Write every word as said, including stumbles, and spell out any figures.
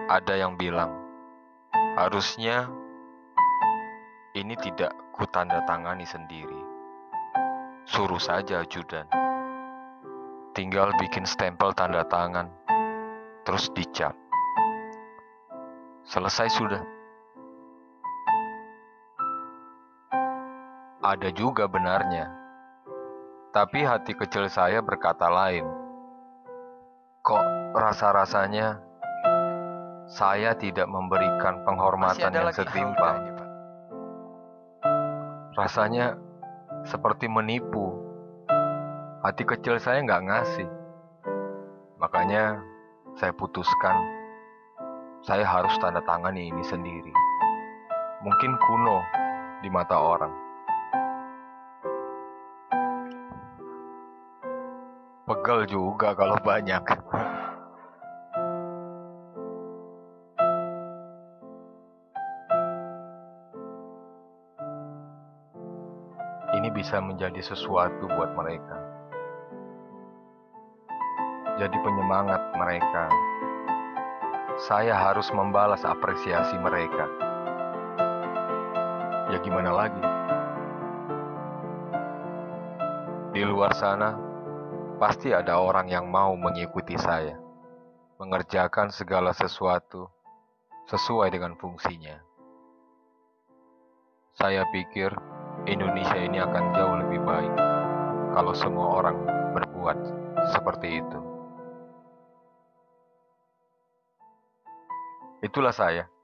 Ada yang bilang, harusnya ini tidak kutandatangani sendiri. Suruh saja ajudan. Tinggal bikin stempel tanda tangan, terus dicap. Selesai sudah. Ada juga benarnya. Tapi hati kecil saya berkata lain. Kok rasa-rasanya saya tidak memberikan penghormatan yang setimpal. Ini, Pak. Rasanya seperti menipu. Hati kecil saya nggak ngasih. Makanya saya putuskan saya harus tanda tangani ini sendiri. Mungkin kuno di mata orang. Pegel juga kalau banyak. Ini bisa menjadi sesuatu buat mereka. Jadi penyemangat mereka. Saya harus membalas apresiasi mereka. Ya gimana lagi? Di luar sana, pasti ada orang yang mau mengikuti saya. Mengerjakan segala sesuatu sesuai dengan fungsinya. Saya pikir Indonesia ini akan jauh lebih baik kalau semua orang berbuat seperti itu. Itulah saya.